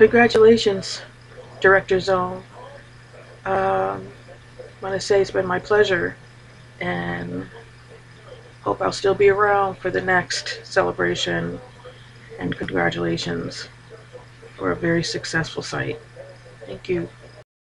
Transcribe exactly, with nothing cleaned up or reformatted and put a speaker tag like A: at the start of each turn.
A: Congratulations, DirectorZone. Um, I want to say it's been my pleasure, and hope I'll still be around for the next celebration. And congratulations for a very successful site. Thank you.